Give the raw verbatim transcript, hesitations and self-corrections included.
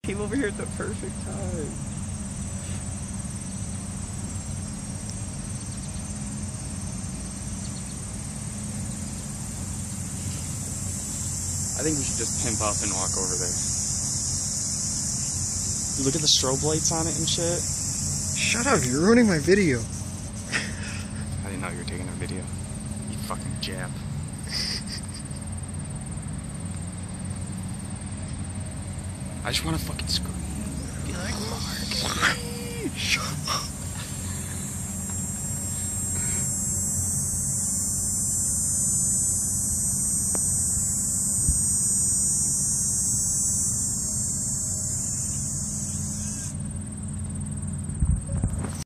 Came over here at the perfect time. I think we should just pimp up and walk over there. Look at the strobe lights on it and shit. Shut up, you're ruining my video. I didn't know you were taking a video. You fucking Jap. I just want to fucking scream. Be like, Mark. Shut up.